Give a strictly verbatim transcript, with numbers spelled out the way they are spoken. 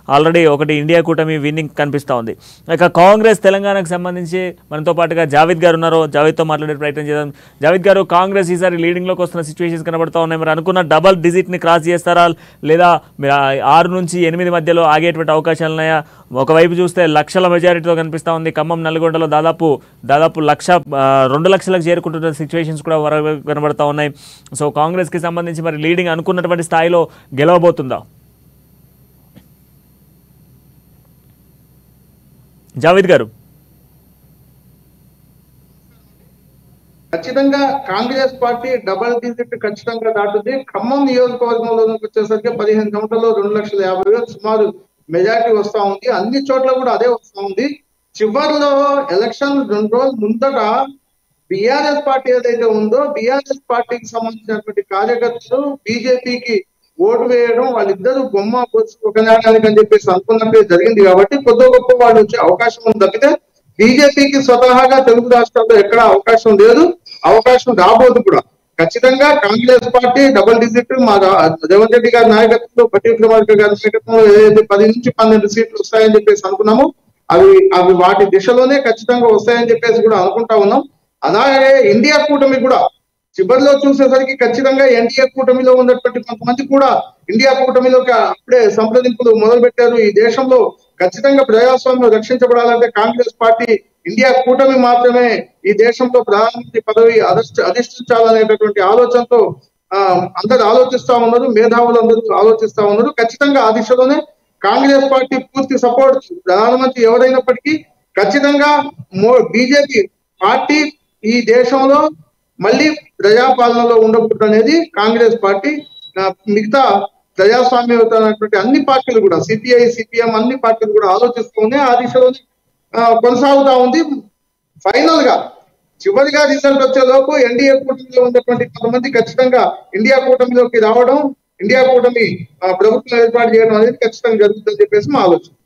Already ఒకటి India కూటమి winnowing కనిపిస్తూ ఉంది. ఇక కాంగ్రెస్ తెలంగాణకు సంబంధించి మనతో పాటుగా జావేద్ గారు ఉన్నారు. జావేద్తో మాట్లాడే ప్రయత్నం చేద్దాం. జావేద్ గారు, కాంగ్రెస్ ఈసారి లీడింగ్లోకి వస్తున్న సిచ్యువేషన్స్ కనబడుతూ ఉన్నాయి. మీరు అనుకున్న డబల్ డిజిట్ని క్రాస్ చేస్తారా, లేదా మీరు ఆరు నుంచి ఎనిమిది మధ్యలో ఆగేటువంటి అవకాశాలు ఉన్నాయా? ఒకవైపు చూస్తే లక్షల మెజారిటీతో కనిపిస్తూ ఉంది. ఖమ్మం, నల్గొండలో దాదాపు దాదాపు లక్ష రెండు లక్షలకు చేరుకుంటున్న సిచ్యువేషన్స్ కూడా కనబడుతూ ఉన్నాయి. సో కాంగ్రెస్కి సంబంధించి మరి లీడింగ్ అనుకున్నటువంటి స్థాయిలో గెలవబోతుందా? జావేద్ గారు. ఖచ్చితంగా కాంగ్రెస్ పార్టీ డబల్ డిజిట్ ఖచ్చితంగా దాటుతుంది. ఖమ్మం నియోజకవర్గంలో వచ్చేసరికి పదిహేను గంటల్లో రెండు లక్షల యాభై వేలు సుమారు మెజారిటీ వస్తా ఉంది. అన్ని చోట్ల కూడా అదే వస్తా ఉంది. చివరిలో ఎలక్షన్ రెండు రోజుల ముందట బిఆర్ఎస్ పార్టీ ఏదైతే ఉందో బిఆర్ఎస్ పార్టీకి సంబంధించినటువంటి కార్యకర్తలు బీజేపీకి ఓటు వేయడం, వాళ్ళిద్దరూ బొమ్మ పొచ్చు ఒక నాణానికి అని చెప్పేసి అనుకున్నట్టే జరిగింది. కాబట్టి కొద్ది గొప్ప వాళ్ళు వచ్చే అవకాశం ఉంది తప్పితే బీజేపీకి స్వతహాగా తెలుగు రాష్ట్రాల్లో ఎక్కడ అవకాశం లేదు, అవకాశం రాబోదు కూడా. ఖచ్చితంగా కాంగ్రెస్ పార్టీ డబుల్ డిజిట్ మా రేవంత్ రెడ్డి గారి నాయకత్వంలో, పట్టి విక్రమార్క గారి నాయకత్వంలో ఏదైతే పది నుంచి పన్నెండు సీట్లు వస్తాయని చెప్పేసి అనుకున్నాము, అవి అవి వాటి దిశలోనే ఖచ్చితంగా వస్తాయని చెప్పేసి కూడా అనుకుంటా ఉన్నాం. అలాగే ఇండియా కూటమి కూడా చివరిలో చూసేసరికి ఖచ్చితంగా ఎన్డీఏ కూటమిలో ఉన్నటువంటి కొంతమంది కూడా ఇండియా కూటమిలోకి అప్పుడే సంప్రదింపులు మొదలు పెట్టారు. ఈ దేశంలో ఖచ్చితంగా ప్రజాస్వామ్యం రక్షించబడాలంటే కాంగ్రెస్ పార్టీ, ఇండియా కూటమి మాత్రమే ఈ దేశంలో ప్రధానమంత్రి పదవి అధిష్ఠ అధిష్ఠించాలనేటటువంటి ఆలోచనతో ఆ అందరు ఆలోచిస్తా ఉన్నారు, మేధావులు అందరూ ఆలోచిస్తా ఉన్నారు. ఖచ్చితంగా ఆ దిశలోనే కాంగ్రెస్ పార్టీ పూర్తి సపోర్ట్, ప్రధానమంత్రి ఎవరైనప్పటికీ ఖచ్చితంగా మో బీజేపీ పార్టీ ఈ దేశంలో మళ్ళీ ప్రజాపాలనలో ఉండకూడదు అనేది కాంగ్రెస్ పార్టీ, మిగతా ప్రజాస్వామ్యమైనటువంటి అన్ని పార్టీలు కూడా సిపిఐ, సిపిఎం అన్ని పార్టీలు కూడా ఆలోచిస్తూ ఉన్నాయి. ఆ దిశలోనే కొనసాగుతా ఉంది. ఫైనల్ గా చివరిగా రిజల్ట్ వచ్చే లోపు ఎన్డీఏ కూటమిలో ఉన్నటువంటి కొంతమంది ఖచ్చితంగా ఇండియా కూటమిలోకి రావడం, ఇండియా కూటమి ప్రభుత్వం ఏర్పాటు చేయడం అనేది ఖచ్చితంగా జరుగుతుందని చెప్పేసి మా ఆలోచన.